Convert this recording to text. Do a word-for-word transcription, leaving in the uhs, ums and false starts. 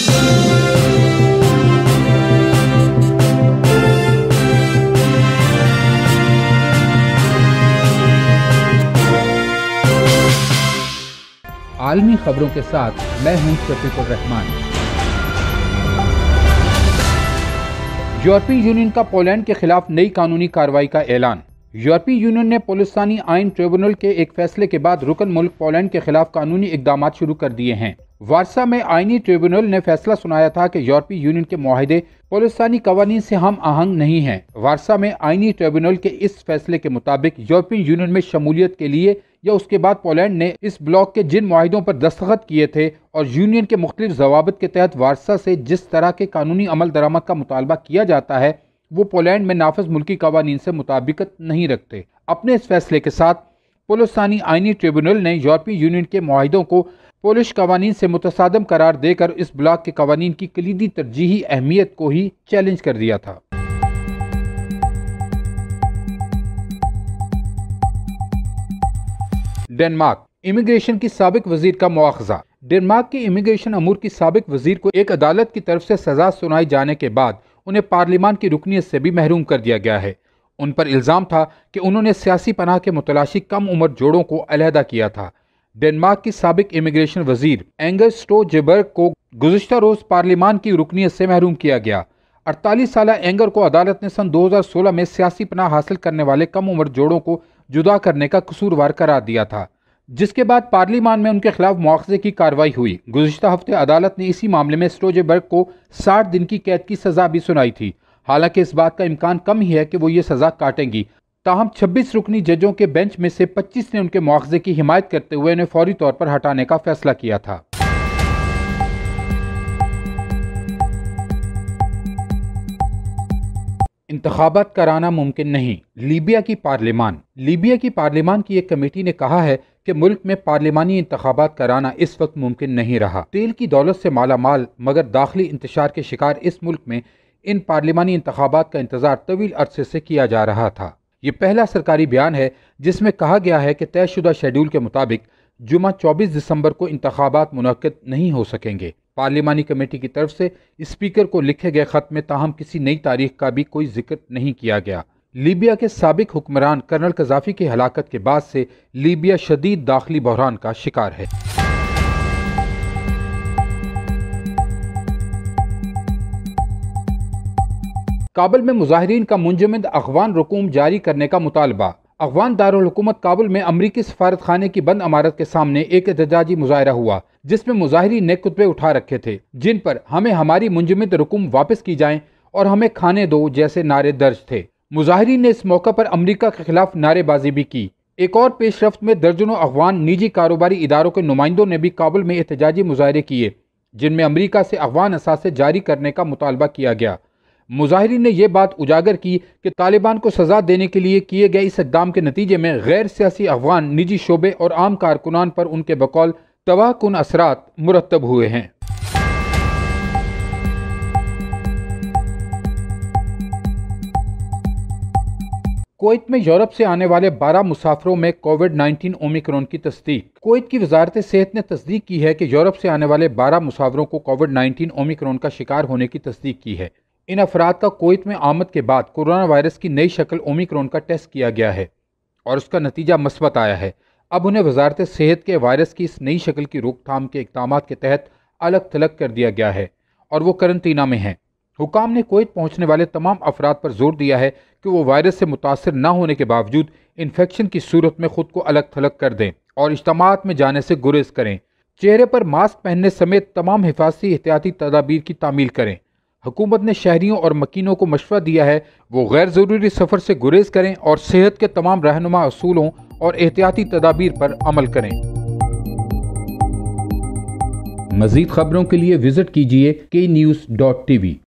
عالمی خبروں کے ساتھ میں ہوں شفیق الرحمان۔ یورپی یونین کا پولینڈ کے خلاف نئی قانونی کارروائی کا اعلان۔ یورپی یونین نے پولستانی آئین ٹریبونل کے ایک فیصلے کے بعد رکن ملک پولینڈ کے خلاف قانونی اقدامات شروع کر دیے ہیں۔ وارسا میں آئینی ٹریبونل نے فیصلہ سنایا تھا کہ یورپی یونین کے معاہدے پولستانی قوانین سے ہم آہنگ نہیں ہیں۔ وارسا میں آئینی ٹریبونل کے اس فیصلے کے مطابق یورپی یونین میں شمولیت کے لیے یا اس کے بعد پولینڈ نے اس بلاک کے جن معاہدوں پر دستخط کیے تھے اور یونین کے مختلف ضوابط کے تحت وارسا سے جس طرح کے قانونی عمل درآمد کا مطالبہ کیا جاتا ہے وہ پولینڈ میں نافذ ملکی قوانین سے مطابقت نہیں رکھتے۔ اپنے اس فیصلے کے ساتھ پولستانی آئینی ٹریبونل نے یورپی یونین کے معاہدوں کو پولش قوانین سے متصادم قرار دے کر اس بلاک کے قوانین کی کلیدی ترجیحی اہمیت کو ہی چیلنج کر دیا تھا۔ ڈنمارک امیگریشن کی سابق وزیر کا مواخذہ۔ ڈنمارک کی امیگریشن امور کی سابق وزیر کو ایک عدالت کی طرف سے سزا سنائی جانے کے بعد انہیں پارلیمان کی رکنیت سے بھی محروم کر دیا گیا ہے۔ ان پر الزام تھا کہ انہوں نے سیاسی پناہ کے متلاشی کم عمر جوڑوں کو علیحدہ کیا تھا۔ ڈنمارک کی سابق امیگریشن وزیر اینگر سٹوجبرگ کو گزشتہ روز پارلیمان کی رکنیت سے محروم کیا گیا۔ اڑتالیس سالہ اینگر کو عدالت نے سن دو ہزار سولہ میں سیاسی پناہ حاصل کرنے والے کم عمر جوڑوں کو جدا کرنے کا قصوروار قرار دیا تھا، جس کے بعد پارلیمان میں ان کے خلاف مواخذے کی کارروائی ہوئی۔ گزشتہ ہفتے عدالت نے اسی معاملے میں سٹوجبرگ کو ساٹھ دن کی قید کی سزا بھی سنائی تھی۔ حالانکہ اس بات کا امکان کم ہی ہے کہ وہ یہ سزا کاٹیں گی، تاہم چھبیس رکنی ججوں کے بینچ میں سے پچیس نے ان کے مواخذے کی حمایت کرتے ہوئے انہیں فوری طور پر ہٹانے کا فیصلہ کیا تھا۔ انتخابات کرانا ممکن نہیں، لیبیا کی پارلیمان۔ لیبیا کی پارلیمان کی ایک کمیٹی نے کہا ہے کہ ملک میں پارلیمانی انتخابات کرانا اس وقت ممکن نہیں رہا۔ تیل کی دولت سے مالا مال مگر داخلی انتشار کے شکار اس ملک میں ان پارلیمانی انتخابات کا انتظار طویل عرصے سے کیا جا رہا تھا۔ یہ پہلا سرکاری بیان ہے جس میں کہا گیا ہے کہ طے شدہ شیڈول کے مطابق جمعہ چوبیس دسمبر کو انتخابات منعقد نہیں ہو سکیں گے۔ پارلیمانی کمیٹی کی طرف سے اسپیکر کو لکھے گئے خط میں تاہم کسی نئی تاریخ کا بھی کوئی ذکر نہیں کیا گیا۔ لیبیا کے سابق حکمران کرنل قذافی کی ہلاکت کے بعد سے لیبیا شدید داخلی بحران کا شکار ہے۔ کابل میں مظاہرین کا منجمد افغان رقوم جاری کرنے کا مطالبہ۔ افغان دارالحکومت کابل میں امریکی سفارت خانے کی بند عمارت کے سامنے ایک احتجاجی مظاہرہ ہوا جس میں مظاہرین نے خطبے اٹھا رکھے تھے جن پر ہمیں ہماری منجمد رقوم واپس کی جائیں اور ہمیں کھانے دو جیسے نعرے درج تھے۔ مظاہرین نے اس موقع پر امریکہ کے خلاف نعرے بازی بھی کی۔ ایک اور پیش رفت میں درجنوں افغان نجی کاروباری اداروں کے نمائندوں نے بھی کابل میں احتجاجی مظاہرے کیے جن میں امریکہ سے افغان اثاثے جاری کرنے کا مطالبہ کیا گیا۔ مظاہرین نے یہ بات اجاگر کی کہ طالبان کو سزا دینے کے لیے کیے گئے اس اقدام کے نتیجے میں غیر سیاسی افغان نجی شعبے اور عام کارکنان پر ان کے بقول تباہ کن اثرات مرتب ہوئے ہیں۔ کویت میں یورپ سے آنے والے بارہ مسافروں میں کووڈ نائنٹین اومیکرون کی تصدیق۔ کویت کی وزارت صحت نے تصدیق کی ہے کہ یورپ سے آنے والے بارہ مسافروں کو کووڈ نائنٹین اومیکرون کا شکار ہونے کی تصدیق کی ہے۔ ان افراد کا کویت میں آمد کے بعد کورونا وائرس کی نئی شکل اومیکرون کا ٹیسٹ کیا گیا ہے اور اس کا نتیجہ مثبت آیا ہے۔ اب انہیں وزارت صحت کے وائرس کی اس نئی شکل کی روک تھام کے اقدامات کے تحت الگ تھلگ کر دیا گیا ہے اور وہ قرنطینہ میں ہیں۔ حکام نے کویت پہنچنے والے تمام افراد پر زور دیا ہے کہ وہ وائرس سے متاثر نہ ہونے کے باوجود انفیکشن کی صورت میں خود کو الگ تھلگ کر دیں اور اجتماعات میں جانے سے گریز کریں۔ چہرے پر ماسک پہننے سمیت تمام حفاظتی احتیاطی تدابیر کی تعمیل کریں۔ حکومت نے شہریوں اور مکینوں کو مشورہ دیا ہے وہ غیر ضروری سفر سے گریز کریں اور صحت کے تمام رہنما اصولوں اور احتیاطی تدابیر پر عمل کریں۔ مزید خبروں کے لیے وزٹ کیجیے کے نیوز ڈاٹ ٹی وی۔